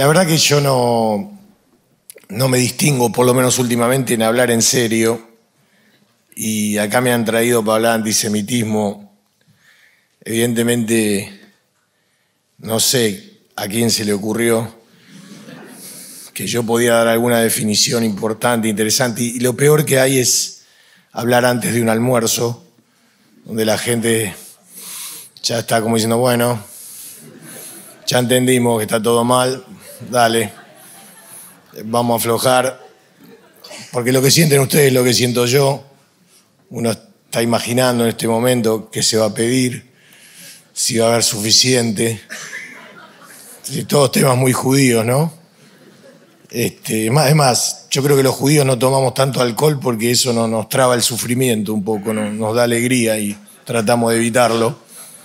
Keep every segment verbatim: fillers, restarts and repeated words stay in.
La verdad que yo no, no me distingo, por lo menos últimamente, en hablar en serio. Y acá me han traído para hablar de antisemitismo. Evidentemente, no sé a quién se le ocurrió que yo podía dar alguna definición importante, interesante. Y lo peor que hay es hablar antes de un almuerzo, donde la gente ya está como diciendo, bueno, ya entendimos que está todo mal, dale, vamos a aflojar, porque lo que sienten ustedes es lo que siento yo. Uno está imaginando en este momento qué se va a pedir, si va a haber suficiente. Sí, todos temas muy judíos, ¿no? Este, más, es más, yo creo que los judíos no tomamos tanto alcohol porque eso no, nos traba el sufrimiento un poco, no, nos da alegría y tratamos de evitarlo.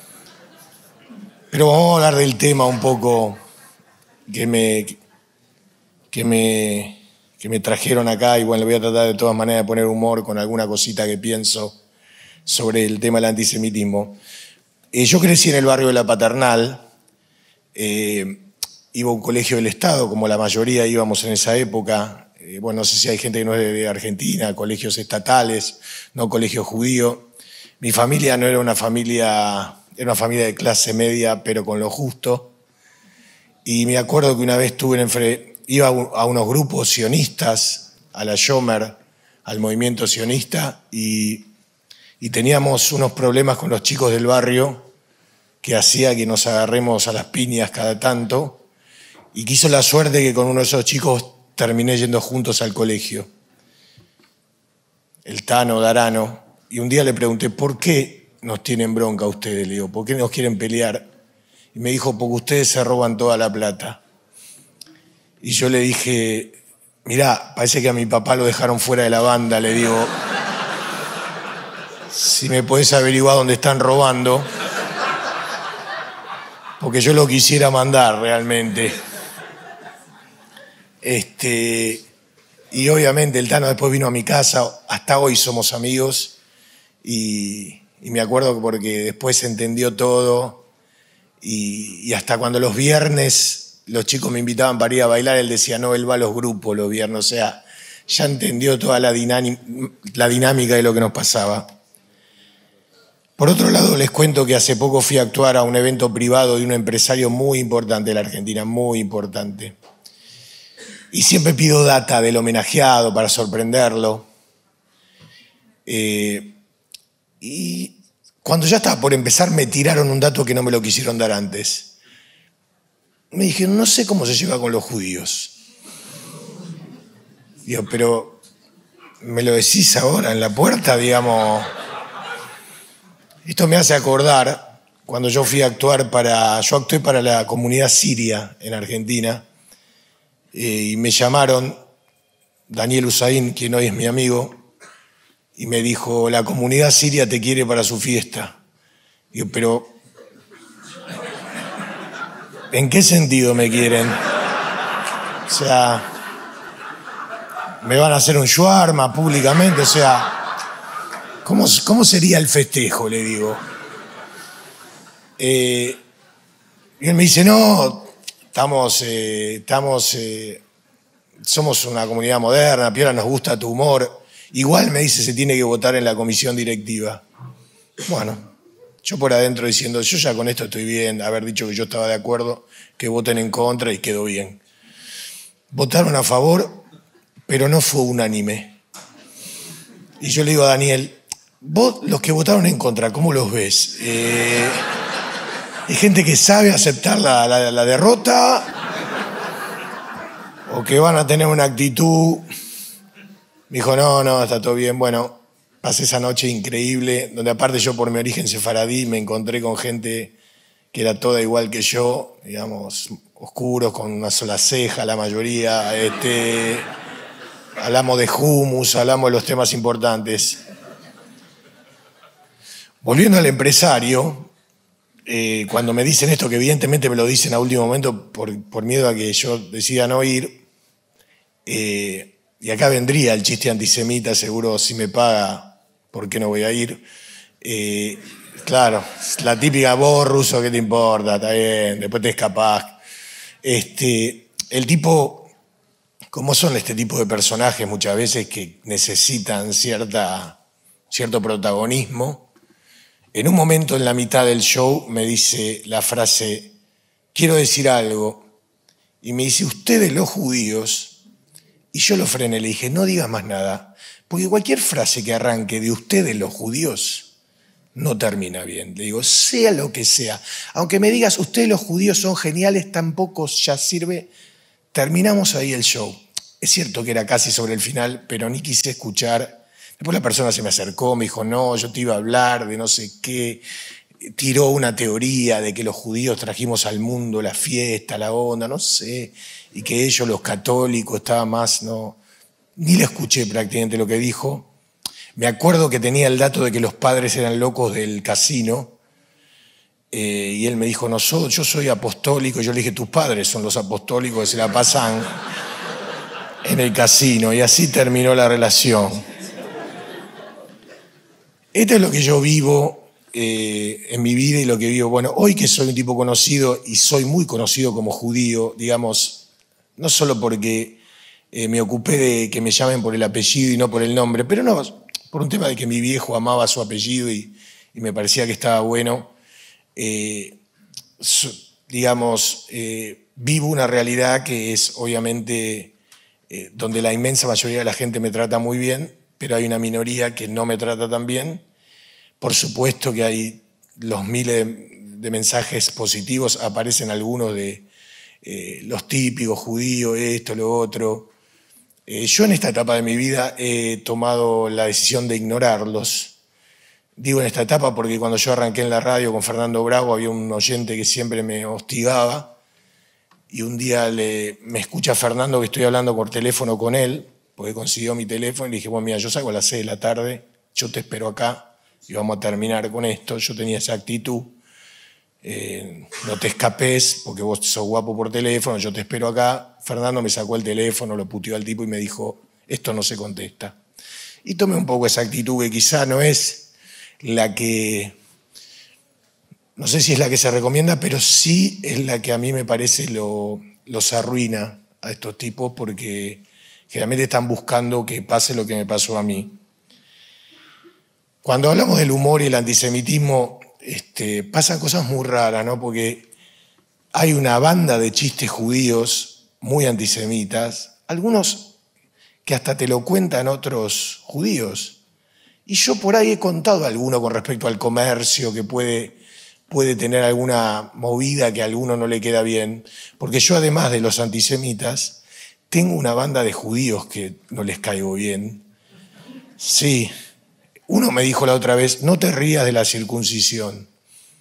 Pero vamos a hablar del tema un poco que me, que me, que me trajeron acá y bueno, voy a tratar de todas maneras de poner humor con alguna cosita que pienso sobre el tema del antisemitismo. Eh, yo crecí en el barrio de La Paternal, eh, iba a un colegio del Estado, como la mayoría íbamos en esa época. Eh, bueno, no sé si hay gente que no es de Argentina, colegios estatales, no colegio judío. Mi familia no era una familia... Era una familia de clase media, pero con lo justo. Y me acuerdo que una vez estuve en, iba a unos grupos sionistas, a la Shomer, al movimiento sionista, y, y teníamos unos problemas con los chicos del barrio que hacía que nos agarremos a las piñas cada tanto. Y quiso la suerte que con uno de esos chicos terminé yendo juntos al colegio. El Tano Darano. Y un día le pregunté, ¿por qué nos tienen bronca ustedes? Le digo, ¿por qué nos quieren pelear? Y me dijo, porque ustedes se roban toda la plata. Y yo le dije, mirá, parece que a mi papá lo dejaron fuera de la banda. Le digo, si me podés averiguar dónde están robando, porque yo lo quisiera mandar realmente. Este, y obviamente el Tano después vino a mi casa, hasta hoy somos amigos, y... Y me acuerdo porque después se entendió todo y, y hasta cuando los viernes los chicos me invitaban para ir a bailar, él decía, no, él va a los grupos los viernes. O sea, ya entendió toda la, la dinámica de lo que nos pasaba. Por otro lado, les cuento que hace poco fui a actuar a un evento privado de un empresario muy importante de la Argentina, muy importante. Y siempre pido data del homenajeado para sorprenderlo. Eh, Y cuando ya estaba por empezar me tiraron un dato que no me lo quisieron dar antes. Me dijeron, no sé cómo se lleva con los judíos. Digo, pero ¿me lo decís ahora en la puerta, digamos? Esto me hace acordar cuando yo fui a actuar para... Yo actué para la comunidad siria en Argentina eh, y me llamaron Daniel Usain, quien hoy es mi amigo, y me dijo, la comunidad siria te quiere para su fiesta. Digo, pero ¿en qué sentido me quieren? O sea, ¿me van a hacer un shawarma públicamente? O sea, ¿cómo, cómo sería el festejo? Le digo. Eh, y él me dice, no, estamos, eh, estamos, eh, somos una comunidad moderna, Piola, nos gusta tu humor. Igual me dice, se tiene que votar en la comisión directiva. Bueno, yo por adentro diciendo, yo ya con esto estoy bien, haber dicho que yo estaba de acuerdo, que voten en contra y quedó bien. Votaron a favor, pero no fue unánime. Y yo le digo a Daniel, vos, los que votaron en contra, ¿cómo los ves? Eh, ¿Hay gente que sabe aceptar la, la, la derrota? ¿O que van a tener una actitud... Me dijo, no, no, está todo bien. Bueno, pasé esa noche increíble, donde aparte yo por mi origen sefaradí me encontré con gente que era toda igual que yo, digamos, oscuros, con una sola ceja, la mayoría. Este, hablamos de hummus, hablamos de los temas importantes. Volviendo al empresario, eh, cuando me dicen esto, que evidentemente me lo dicen a último momento por, por miedo a que yo decida no ir, eh, y acá vendría el chiste antisemita, seguro si me paga, ¿por qué no voy a ir? Eh, claro, la típica, vos ruso, ¿qué te importa? Está bien, después te escapás. Este, el tipo, como son este tipo de personajes muchas veces que necesitan cierta, cierto protagonismo, en un momento en la mitad del show me dice la frase, quiero decir algo, y me dice, ustedes los judíos, y yo lo frené, le dije, no digas más nada, porque cualquier frase que arranque de ustedes los judíos no termina bien. Le digo, sea lo que sea, aunque me digas, ustedes los judíos son geniales, tampoco ya sirve, terminamos ahí el show. Es cierto que era casi sobre el final, pero ni quise escuchar. Después la persona se me acercó, me dijo, no, yo te iba a hablar de no sé qué, tiró una teoría de que los judíos trajimos al mundo la fiesta, la onda, no sé, y que ellos, los católicos, estaban más, no, ni le escuché prácticamente lo que dijo. Me acuerdo que tenía el dato de que los padres eran locos del casino, eh, y él me dijo, no, so, yo soy apostólico, y yo le dije, tus padres son los apostólicos que se la pasan en el casino, y así terminó la relación. Esto es lo que yo vivo eh, en mi vida y lo que vivo. Bueno, hoy que soy un tipo conocido y soy muy conocido como judío, digamos, no solo porque eh, me ocupé de que me llamen por el apellido y no por el nombre, pero no, por un tema de que mi viejo amaba su apellido y, y me parecía que estaba bueno. Eh, so, digamos, eh, vivo una realidad que es obviamente eh, donde la inmensa mayoría de la gente me trata muy bien, pero hay una minoría que no me trata tan bien. Por supuesto que hay los miles de, de mensajes positivos, aparecen algunos de eh, los típicos judíos, esto, lo otro. Eh, yo en esta etapa de mi vida he tomado la decisión de ignorarlos. Digo en esta etapa porque cuando yo arranqué en la radio con Fernando Bravo había un oyente que siempre me hostigaba y un día le, me escucha Fernando que estoy hablando por teléfono con él, porque consiguió mi teléfono y le dije, bueno, mira, yo salgo a las seis de la tarde, yo te espero acá y vamos a terminar con esto. Yo tenía esa actitud, eh, no te escapes porque vos sos guapo por teléfono, yo te espero acá. Fernando me sacó el teléfono, lo puteó al tipo y me dijo, esto no se contesta. Y tomé un poco esa actitud que quizá no es la que, no sé si es la que se recomienda, pero sí es la que a mí me parece lo, los arruina a estos tipos porque generalmente están buscando que pase lo que me pasó a mí. Cuando hablamos del humor y el antisemitismo, este, pasan cosas muy raras, ¿no? Porque hay una banda de chistes judíos muy antisemitas, algunos que hasta te lo cuentan otros judíos. Y yo por ahí he contado alguno con respecto al comercio, que puede, puede tener alguna movida que a alguno no le queda bien. Porque yo, además de los antisemitas, tengo una banda de judíos que no les caigo bien. Sí. Uno me dijo la otra vez, no te rías de la circuncisión.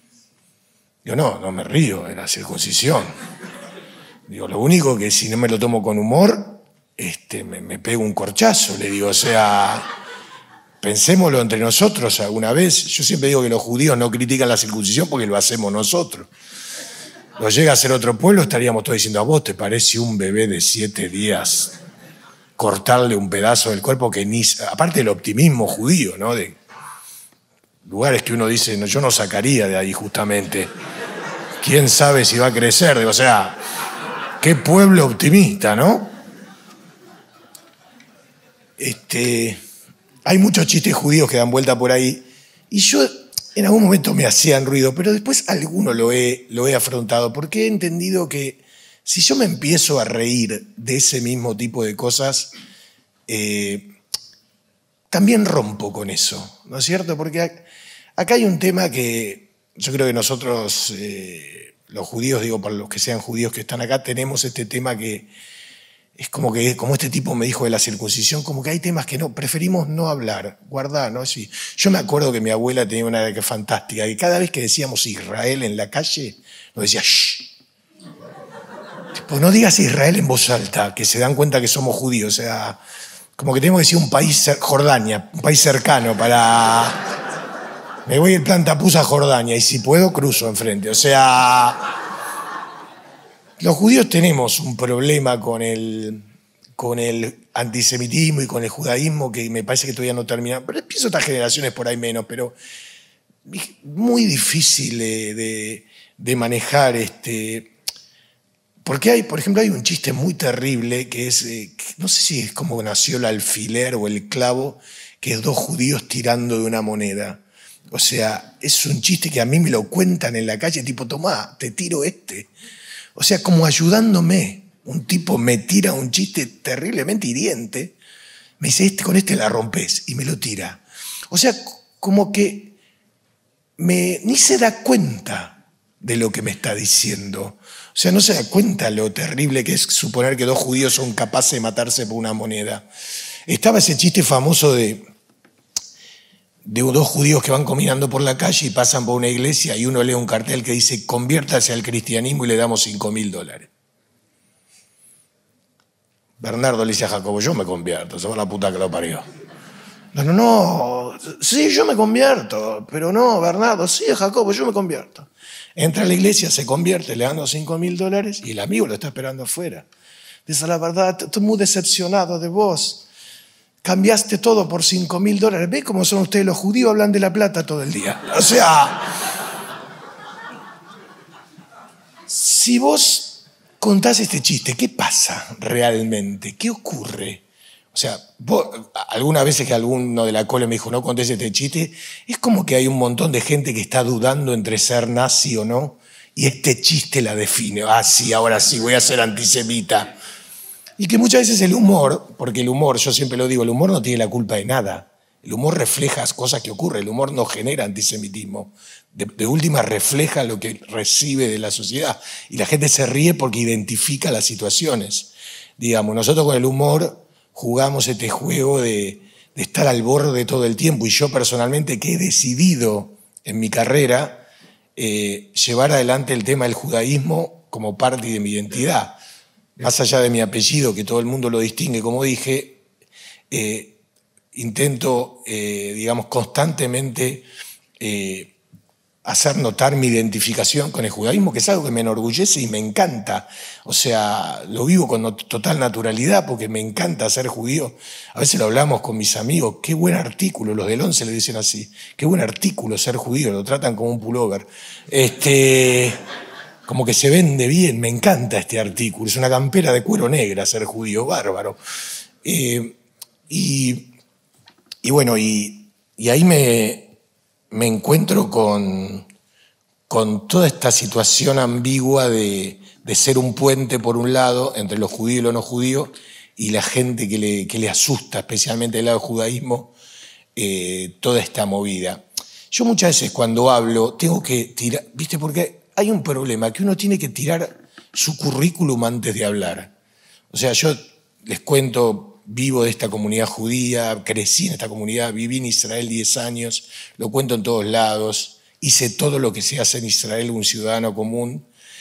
Yo no, no me río de la circuncisión. Digo, lo único que si no me lo tomo con humor, este, me, me pego un corchazo. Le digo, o sea, pensémoslo entre nosotros alguna vez. Yo siempre digo que los judíos no critican la circuncisión porque lo hacemos nosotros. Lo llega a ser otro pueblo, estaríamos todos diciendo, a vos te parece un bebé de siete días cortarle un pedazo del cuerpo que ni... Aparte del optimismo judío, ¿no? De lugares que uno dice, no, yo no sacaría de ahí justamente. ¿Quién sabe si va a crecer? O sea, qué pueblo optimista, ¿no? Este, hay muchos chistes judíos que dan vuelta por ahí y yo en algún momento me hacían ruido, pero después alguno lo he, lo he afrontado porque he entendido que si yo me empiezo a reír de ese mismo tipo de cosas, eh, también rompo con eso, ¿no es cierto? Porque acá hay un tema que yo creo que nosotros, eh, los judíos, digo, para los que sean judíos que están acá, tenemos este tema que es como que, como este tipo me dijo de la circuncisión, como que hay temas que no, preferimos no hablar, guardar, ¿no? Sí. Yo me acuerdo que mi abuela tenía una idea que fantástica, que cada vez que decíamos Israel en la calle, nos decía, shh. Pues no digas Israel en voz alta, que se dan cuenta que somos judíos. O sea, como que tenemos que decir un país, Jordania, un país cercano para... Me voy el plan Tapuz a Jordania y si puedo cruzo enfrente. O sea, los judíos tenemos un problema con el, con el antisemitismo y con el judaísmo que me parece que todavía no termina. Pero pienso otras generaciones por ahí menos, pero muy difícil de, de, de manejar este... Porque hay, por ejemplo, hay un chiste muy terrible que es, eh, que no sé si es como nació el alfiler o el clavo, que es dos judíos tirando de una moneda. O sea, es un chiste que a mí me lo cuentan en la calle, tipo, tomá, te tiro este. O sea, como ayudándome. Un tipo me tira un chiste terriblemente hiriente, me dice, este, con este la rompes, y me lo tira. O sea, como que me, ni se da cuenta de lo que me está diciendo. O sea, no se da cuenta lo terrible que es suponer que dos judíos son capaces de matarse por una moneda. Estaba ese chiste famoso de, de dos judíos que van caminando por la calle y pasan por una iglesia y uno lee un cartel que dice, conviértase al cristianismo y le damos cinco mil dólares. Bernardo le dice a Jacobo, yo me convierto, se va la puta que lo parió. No, no, no, sí, yo me convierto, pero no, Bernardo, sí, Jacobo, yo me convierto. Entra a la iglesia, se convierte, le dan los cinco mil dólares y el amigo lo está esperando afuera. Dice, la verdad, estoy muy decepcionado de vos. Cambiaste todo por cinco mil dólares. ¿Ve cómo son ustedes los judíos? Hablan de la plata todo el día. O sea, si vos contás este chiste, ¿qué pasa realmente? ¿Qué ocurre? O sea, vos, algunas veces que alguno de la cole me dijo, no contés este chiste, es como que hay un montón de gente que está dudando entre ser nazi o no, y este chiste la define. Ah, sí, ahora sí, voy a ser antisemita. Y que muchas veces el humor, porque el humor, yo siempre lo digo, el humor no tiene la culpa de nada. El humor refleja cosas que ocurren, el humor no genera antisemitismo. De, de última refleja lo que recibe de la sociedad. Y la gente se ríe porque identifica las situaciones. Digamos, nosotros con el humor jugamos este juego de, de estar al borde todo el tiempo. Y yo personalmente que he decidido en mi carrera eh, llevar adelante el tema del judaísmo como parte de mi identidad. Más allá de mi apellido, que todo el mundo lo distingue, como dije, eh, intento, eh, digamos, constantemente eh, hacer notar mi identificación con el judaísmo, que es algo que me enorgullece y me encanta. O sea, lo vivo con total naturalidad porque me encanta ser judío. A veces lo hablamos con mis amigos, qué buen artículo, los del once le dicen así, qué buen artículo ser judío, lo tratan como un pullover. Este... Como que se vende bien, me encanta este artículo. Es una campera de cuero negra ser judío, bárbaro. Eh, y, y bueno, y, y ahí me, me encuentro con, con toda esta situación ambigua de, de ser un puente, por un lado, entre los judíos y los no judíos, y la gente que le, que le asusta, especialmente del lado del judaísmo, eh, toda esta movida. Yo muchas veces cuando hablo tengo que tirar, ¿viste? Porque hay un problema, que uno tiene que tirar su currículum antes de hablar. O sea, yo les cuento, vivo de esta comunidad judía, crecí en esta comunidad, viví en Israel diez años, lo cuento en todos lados, hice todo lo que se hace en Israel un ciudadano común,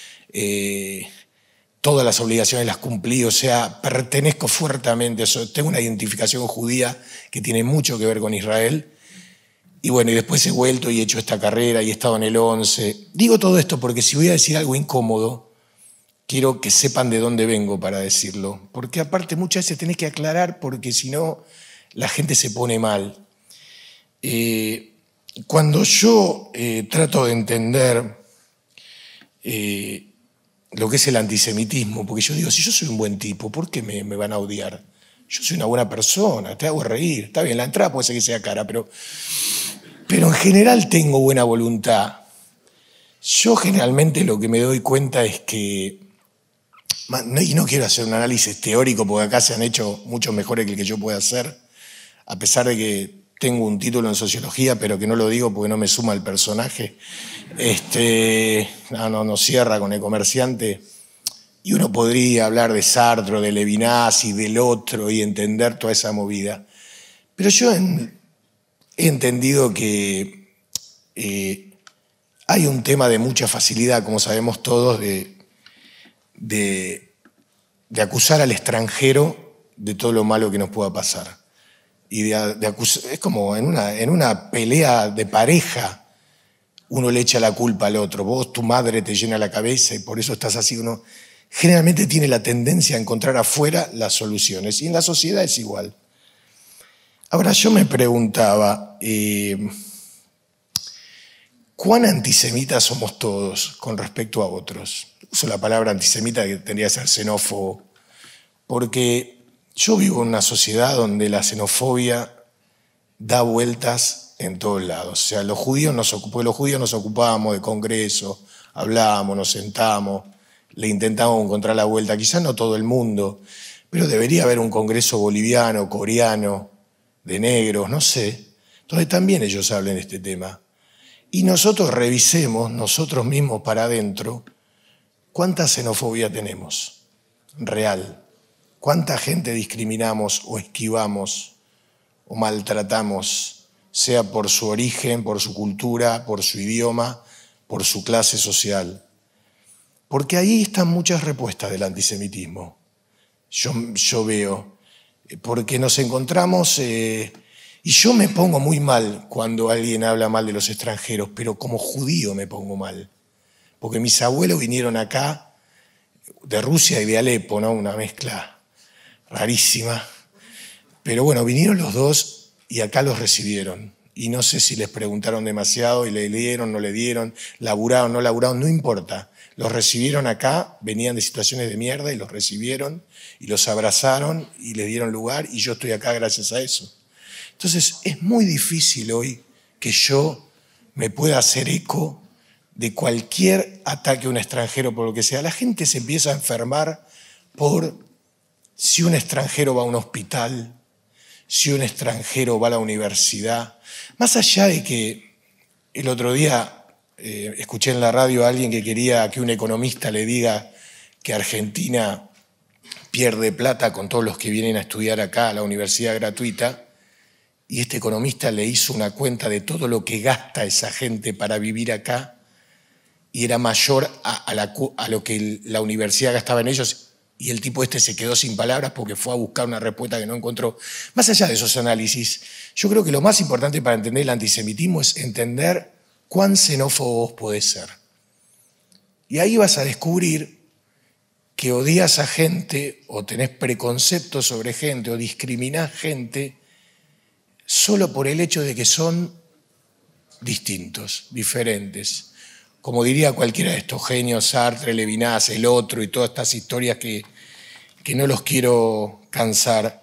eh, todas las obligaciones las cumplí, o sea, pertenezco fuertemente, tengo una identificación judía que tiene mucho que ver con Israel. Y bueno, y después he vuelto y he hecho esta carrera y he estado en el once. Digo todo esto porque si voy a decir algo incómodo, quiero que sepan de dónde vengo para decirlo. Porque aparte muchas veces tenés que aclarar porque si no la gente se pone mal. Eh, cuando yo eh, trato de entender eh, lo que es el antisemitismo, porque yo digo, si yo soy un buen tipo, ¿por qué me, me van a odiar? Yo soy una buena persona, te hago reír. Está bien, la entrada puede ser que sea cara, pero... Pero en general tengo buena voluntad. Yo generalmente lo que me doy cuenta es que, y no quiero hacer un análisis teórico porque acá se han hecho muchos mejores que el que yo pueda hacer, a pesar de que tengo un título en sociología, pero que no lo digo porque no me suma el personaje. Este, no, no, no cierra con El Comerciante. Y uno podría hablar de Sartre, de Levinas y del otro y entender toda esa movida. Pero yo en... He entendido que eh, hay un tema de mucha facilidad, como sabemos todos, de, de, de acusar al extranjero de todo lo malo que nos pueda pasar. Y de, de acusar, es como en una, en una pelea de pareja, uno le echa la culpa al otro. Vos, tu madre te llena la cabeza y por eso estás así. Uno generalmente tiene la tendencia a encontrar afuera las soluciones. Y en la sociedad es igual. Ahora, yo me preguntaba, eh, ¿cuán antisemitas somos todos con respecto a otros? uso la palabra antisemita que tendría que ser xenófobo, porque yo vivo en una sociedad donde la xenofobia da vueltas en todos lados. O sea, los judíos nos, porque los judíos nos ocupábamos de congreso, hablábamos, nos sentamos, le intentamos encontrar la vuelta. Quizás no todo el mundo, pero debería haber un congreso boliviano, coreano, de negros, no sé, donde también ellos hablen de este tema. Y nosotros revisemos, nosotros mismos para adentro, cuánta xenofobia tenemos, real. Cuánta gente discriminamos o esquivamos o maltratamos, sea por su origen, por su cultura, por su idioma, por su clase social. Porque ahí están muchas respuestas del antisemitismo. Yo, yo veo, porque nos encontramos, eh, y yo me pongo muy mal cuando alguien habla mal de los extranjeros, pero como judío me pongo mal. Porque mis abuelos vinieron acá de Rusia y de Alepo, ¿no? Una mezcla rarísima. Pero bueno, vinieron los dos y acá los recibieron. Y no sé si les preguntaron demasiado y le dieron, no le dieron, laburaron, no laburaron, no importa. Los recibieron acá, venían de situaciones de mierda y los recibieron y los abrazaron y les dieron lugar y yo estoy acá gracias a eso. Entonces es muy difícil hoy que yo me pueda hacer eco de cualquier ataque a un extranjero por lo que sea. La gente se empieza a enfermar por si un extranjero va a un hospital, si un extranjero va a la universidad. Más allá de que el otro día eh, escuché en la radio a alguien que quería que un economista le diga que Argentina pierde plata con todos los que vienen a estudiar acá a la universidad gratuita, y este economista le hizo una cuenta de todo lo que gasta esa gente para vivir acá, y era mayor a, a, la, a lo que la universidad gastaba en ellos, y el tipo este se quedó sin palabras porque fue a buscar una respuesta que no encontró. Más allá de esos análisis, yo creo que lo más importante para entender el antisemitismo es entender cuán xenófobo vos podés ser. Y ahí vas a descubrir que odias a gente o tenés preconceptos sobre gente o discriminás gente solo por el hecho de que son distintos, diferentes. Como diría cualquiera de estos genios, Sartre, Levinas, el otro y todas estas historias que, que no los quiero cansar.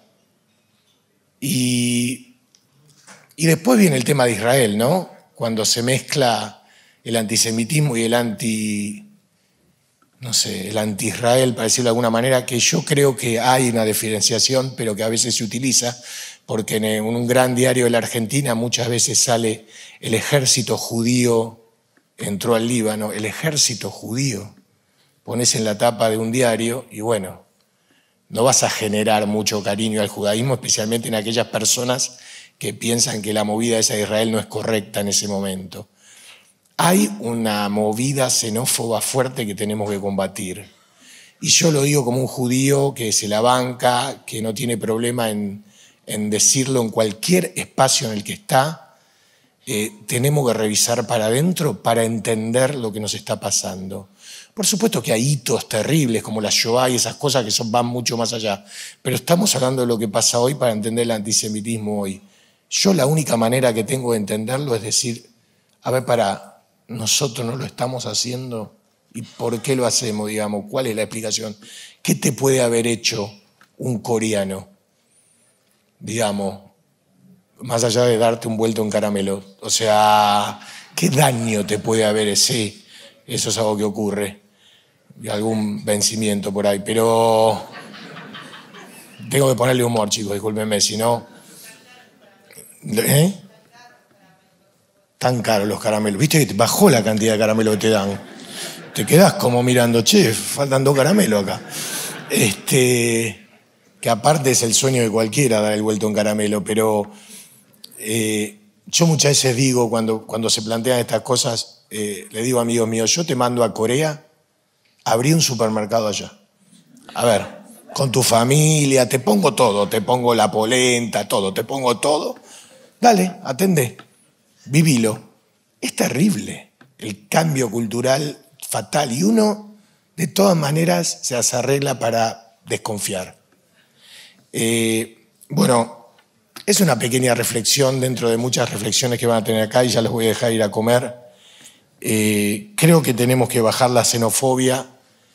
Y, y después viene el tema de Israel, ¿no? Cuando se mezcla el antisemitismo y el anti, no sé, el anti-Israel, para decirlo de alguna manera, que yo creo que hay una diferenciación, pero que a veces se utiliza, porque en un gran diario de la Argentina muchas veces sale el ejército judío entró al Líbano, el ejército judío. Pones en la tapa de un diario y bueno, no vas a generar mucho cariño al judaísmo, especialmente en aquellas personas que piensan que la movida esa de Israel no es correcta en ese momento. Hay una movida xenófoba fuerte que tenemos que combatir. Y yo lo digo como un judío que se la banca, que no tiene problema en, en decirlo en cualquier espacio en el que está. Eh, tenemos que revisar para adentro para entender lo que nos está pasando. Por supuesto que hay hitos terribles como la Shoah y esas cosas que son, van mucho más allá, pero estamos hablando de lo que pasa hoy para entender el antisemitismo hoy. Yo la única manera que tengo de entenderlo es decir, a ver, para, nosotros no lo estamos haciendo y por qué lo hacemos, digamos, ¿cuál es la explicación? ¿Qué te puede haber hecho un coreano, digamos, más allá de darte un vuelto en caramelo? O sea, ¿qué daño te puede haber? Sí, eso es algo que ocurre. Algún vencimiento por ahí, pero tengo que ponerle humor, chicos, discúlpenme, si no... ¿Eh? Tan caros los caramelos. ¿Viste que te bajó la cantidad de caramelos que te dan? Te quedás como mirando, che, faltan dos caramelos acá. Este, que aparte es el sueño de cualquiera dar el vuelto en caramelo, pero... Eh, yo muchas veces digo, cuando, cuando se plantean estas cosas, eh, le digo a amigos míos, yo te mando a Corea, abrí un supermercado allá. A ver, con tu familia, te pongo todo, te pongo la polenta, todo, te pongo todo. Dale, atendé, vivilo. Es terrible el cambio cultural fatal y uno, de todas maneras, se hace arregla para desconfiar. Eh, bueno... Es una pequeña reflexión dentro de muchas reflexiones que van a tener acá y ya los voy a dejar ir a comer. Eh, creo que tenemos que bajar la xenofobia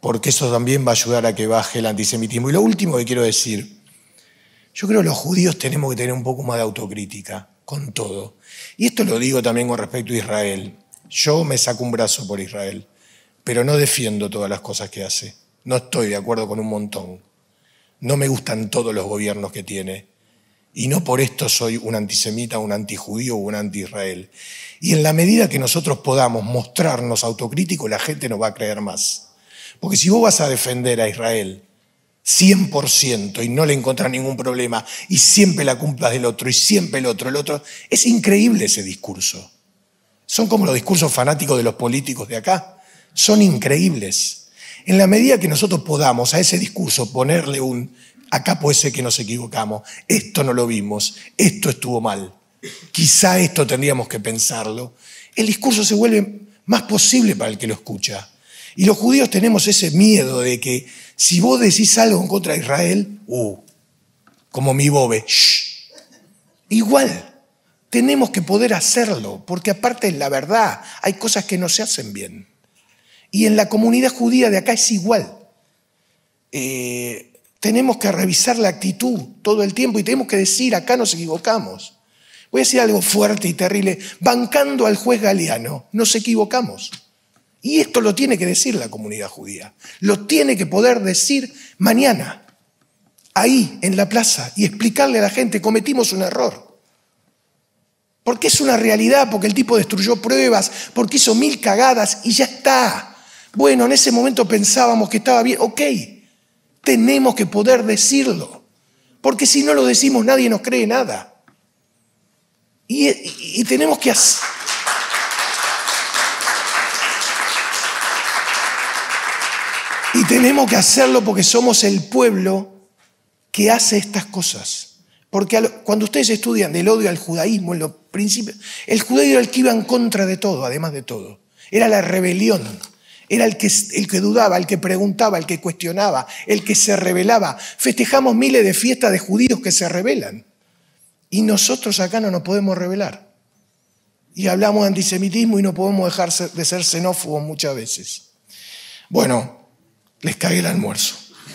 porque eso también va a ayudar a que baje el antisemitismo. Y lo último que quiero decir, yo creo que los judíos tenemos que tener un poco más de autocrítica con todo. Y esto lo digo también con respecto a Israel. Yo me saco un brazo por Israel, pero no defiendo todas las cosas que hace. No estoy de acuerdo con un montón. No me gustan todos los gobiernos que tiene. Y no por esto soy un antisemita, un antijudío o un anti-Israel. Y en la medida que nosotros podamos mostrarnos autocríticos, la gente nos va a creer más. Porque si vos vas a defender a Israel cien por ciento y no le encontrás ningún problema y siempre la culpa del otro y siempre el otro, el otro, es increíble ese discurso. Son como los discursos fanáticos de los políticos de acá. Son increíbles. En la medida que nosotros podamos a ese discurso ponerle un, acá puede ser que nos equivocamos, esto no lo vimos, esto estuvo mal, quizá esto tendríamos que pensarlo, el discurso se vuelve más posible para el que lo escucha. Y los judíos tenemos ese miedo de que si vos decís algo en contra de Israel, uh, como mi bobe, shh, igual. Tenemos que poder hacerlo, porque aparte es la verdad, hay cosas que no se hacen bien. Y en la comunidad judía de acá es igual. Eh, tenemos que revisar la actitud todo el tiempo y tenemos que decir, acá nos equivocamos. Voy a decir algo fuerte y terrible. Bancando al juez Galeano, nos equivocamos. Y esto lo tiene que decir la comunidad judía. Lo tiene que poder decir mañana, ahí, en la plaza, y explicarle a la gente, cometimos un error. Porque es una realidad, porque el tipo destruyó pruebas, porque hizo mil cagadas y ya está. Bueno, en ese momento pensábamos que estaba bien. Ok, tenemos que poder decirlo. Porque si no lo decimos nadie nos cree nada. Y, y, y tenemos que hacer... Y tenemos que hacerlo porque somos el pueblo que hace estas cosas. Porque cuando ustedes estudian del odio al judaísmo, en los principios, el judío era el que iba en contra de todo, además de todo. Era la rebelión, era el que, el que dudaba, el que preguntaba, el que cuestionaba, el que se rebelaba. Festejamos miles de fiestas de judíos que se rebelan. Y nosotros acá no nos podemos rebelar. Y hablamos de antisemitismo y no podemos dejar de ser xenófobos muchas veces. Bueno, les cagué el almuerzo.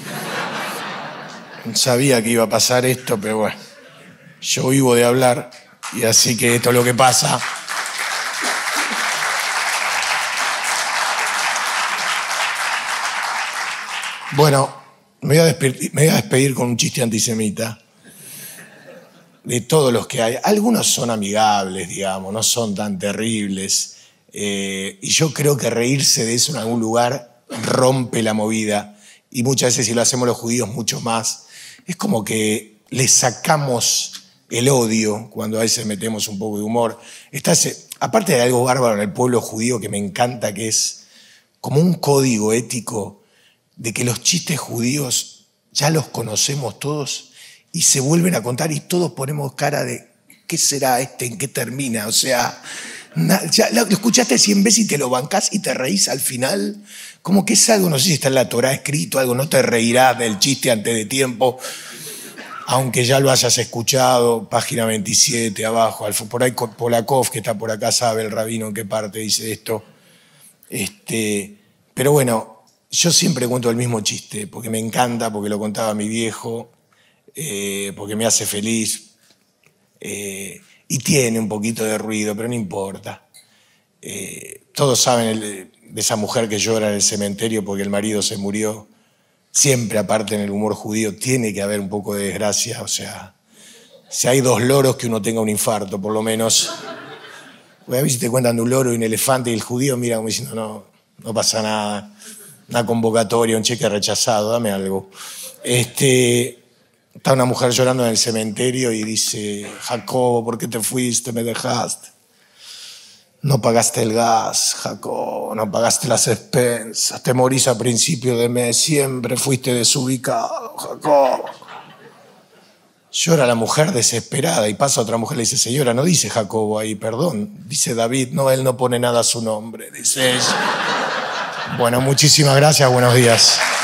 Sabía que iba a pasar esto, pero bueno, yo vivo de hablar y así que esto es lo que pasa. Bueno, me voy a despedir, me voy a despedir con un chiste antisemita. De todos los que hay. Algunos son amigables, digamos, no son tan terribles. Eh, y yo creo que reírse de eso en algún lugar rompe la movida. Y muchas veces, si lo hacemos los judíos, mucho más. Es como que le sacamos el odio cuando a veces metemos un poco de humor. Está ese, aparte de algo bárbaro en el pueblo judío que me encanta, que es como un código ético de que los chistes judíos ya los conocemos todos y se vuelven a contar y todos ponemos cara de ¿qué será este? ¿En qué termina? O sea, ya lo escuchaste cien veces y te lo bancás y te reís al final. Como que es algo, no sé si está en la Torá escrito, algo, no te reirás del chiste antes de tiempo, aunque ya lo hayas escuchado, página veintisiete, abajo, por ahí Polakov, que está por acá, sabe el rabino en qué parte dice esto. Este, pero bueno, yo siempre cuento el mismo chiste, porque me encanta, porque lo contaba mi viejo, eh, porque me hace feliz, eh, y tiene un poquito de ruido, pero no importa. Eh, todos saben el, de esa mujer que llora en el cementerio porque el marido se murió. Siempre, aparte en el humor judío, tiene que haber un poco de desgracia. O sea, si hay dos loros, que uno tenga un infarto, por lo menos. Pues a ver si te cuentan de un loro y un elefante y el judío mira como diciendo, no, no pasa nada. Una convocatoria, un cheque rechazado, dame algo. Este, está una mujer llorando en el cementerio y dice, Jacobo, ¿por qué te fuiste? Me dejaste. No pagaste el gas, Jacob, no pagaste las expensas, te morís a principio de mes, siempre fuiste desubicado, Jacob. Llora la mujer desesperada y pasa otra mujer y le dice, señora, no dice Jacobo ahí, perdón. Dice David, no, él no pone nada a su nombre, dice ella. Bueno, muchísimas gracias, buenos días.